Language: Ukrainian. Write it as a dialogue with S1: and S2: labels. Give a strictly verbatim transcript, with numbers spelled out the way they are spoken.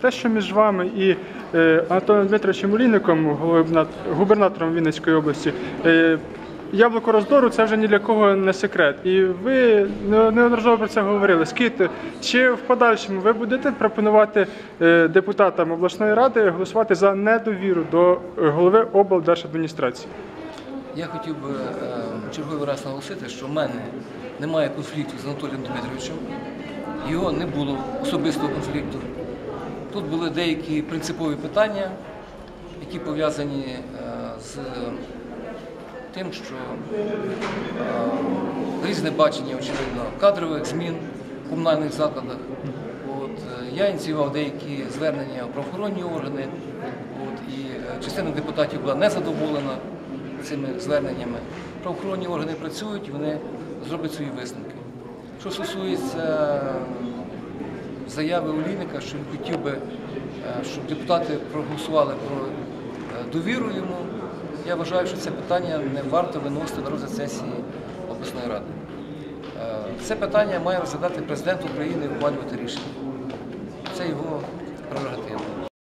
S1: Те, що між вами і е, Анатолієм Дмитровичем Олійником, губернатором Вінницької області, е, яблуко роздору – це вже ні для кого не секрет. І ви неодноразово про це говорили. Скажіть, чи в подальшому ви будете пропонувати е, депутатам обласної ради голосувати за недовіру до голови облдержадміністрації?
S2: Я хотів би е, черговий раз наголосити, що в мене немає конфлікту з Анатолієм Дмитровичем. Його не було особистого конфлікту. Тут були деякі принципові питання, які пов'язані е, з тим, що е, різне бачення, очевидно, кадрових змін в комунальних закладах. От, е, я ініціював деякі звернення в правоохоронні органи, от, і е, частина депутатів була незадоволена цими зверненнями. Правоохоронні органи працюють, вони зроблять свої висновки. Що стосується заяви Олійника, що він хотів би, щоб депутати проголосували про довіру йому, я вважаю, що це питання не варто виносити на розгляд сесії обласної ради. Це питання має розглядати президент України і ухвалювати рішення. Це його прерогатива.